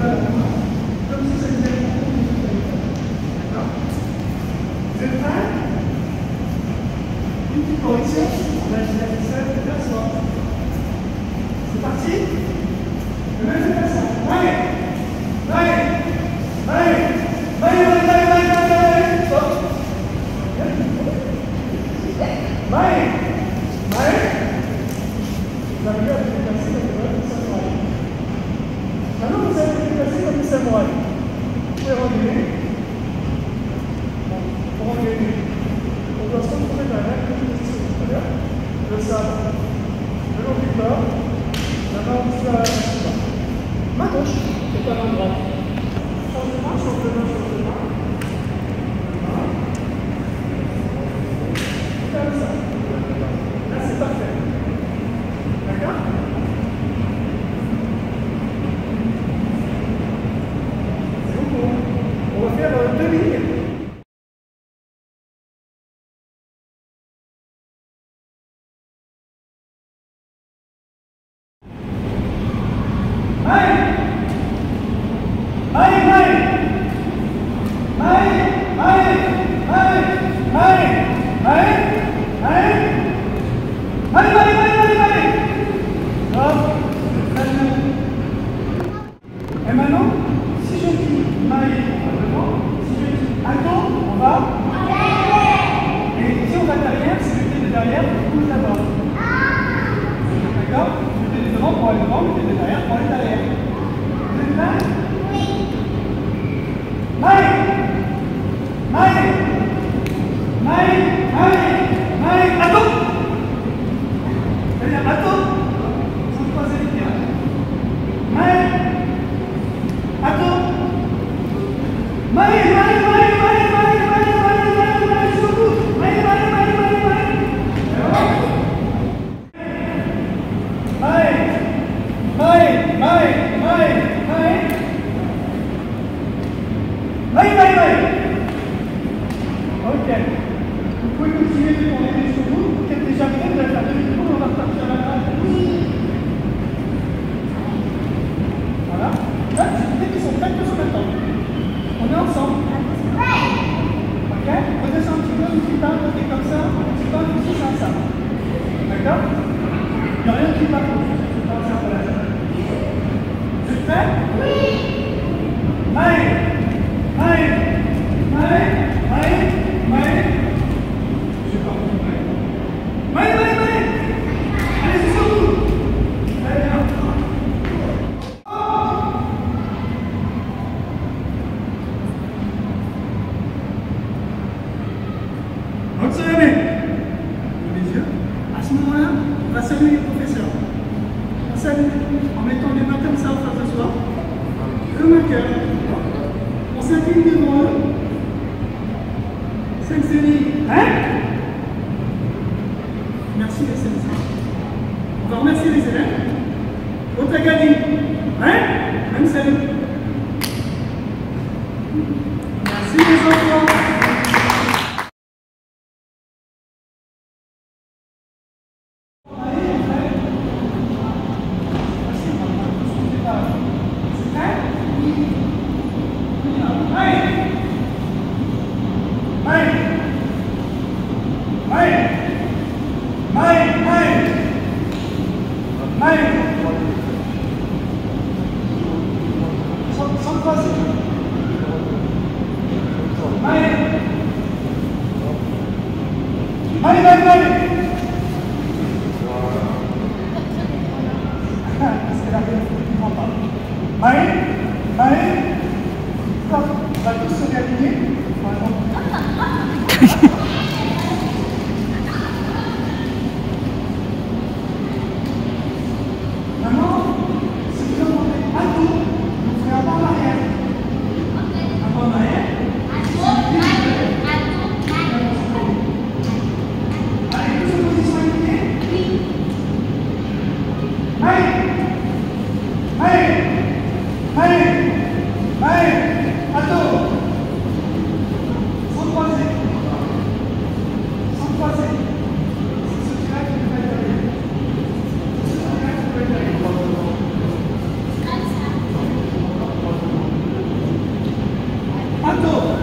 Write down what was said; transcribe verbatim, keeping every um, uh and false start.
ça la main, comme si ça faisait le concours que vous allez faire. D'accord? Vous êtes prêts? Une petite correction, on va essayer de faire ça vers soi. C'est parti? Le même fait ça. Allez! Allez! Allez! Allez, allez, allez, allez, allez, allez! Stop! Allez! Allez! Vous arrivez à vous déplacer comme des samouraïs. Maintenant, vous allez vous déplacer comme des samouraïs. Vous pouvez regarder. Bon, pour regarder, on doit se retrouver dans la même position tout à l'heure. Le sabre, le long du corps, la main au-dessus à la main. Main gauche, et pas main droite. Change de main, change de main, change de main. Voilà. Comme ça. Là, c'est parfait. D'accord? C'est beaucoup. On va faire euh, deux lignes. Allez! Allez, allez! Allez, allez, allez, allez, allez, allez, allez, allez, allez, allez, hop, très bien. Et maintenant, si je dis Marie, on va devant, si je dis attends, on va. Et si on va derrière, si le pied de derrière, on pousse d'abord. D'accord? Le pied de devant pour aller devant, le pied de derrière pour aller derrière. Vous êtes prêts? Marie! Marie! Marie! Marie! Marie! Attends! C'est-à-dire, attends! Sans croiser les pieds. Marie! Attends! Marie! Marie! Marie! Marie! Marie! Marie! Marie! Marie! Marie! Sur le bout! Marie! Marie! Marie! Marie! Marie! Marie! Marie! Marie! Marie! Marie! Marie, Marie, Marie. Ok. Vous pouvez continuer de tourner sur vous. Vous êtes déjà prêts, vous allez faire deux minutes, on va repartir à la main. Voilà. Là, dès qu'ils sont prêts, tous en même temps. On est ensemble. Ok? Redescends un petit peu, une petite barre, restez comme ça. Un petit barre, ici, c'est un ça. D'accord? Il n'y a rien qui part. Vous êtes prêts? Oui. Marie. Marie, Marie, Marie, Marie. Je sais pas. Marie, Marie, Marie. Allez, c'est sur vous. Allez, bien. On se remet. Les yeux. À ce moment-là, on va saluer les professeurs. On salue en mettant les mains comme ça en face de soi, comme un cœur. On s'incline devant eux. Sensei, hein? Merci les sensei. On va remercier les élèves. Otagani, hein? Même salut. Merci les enfants. Attends.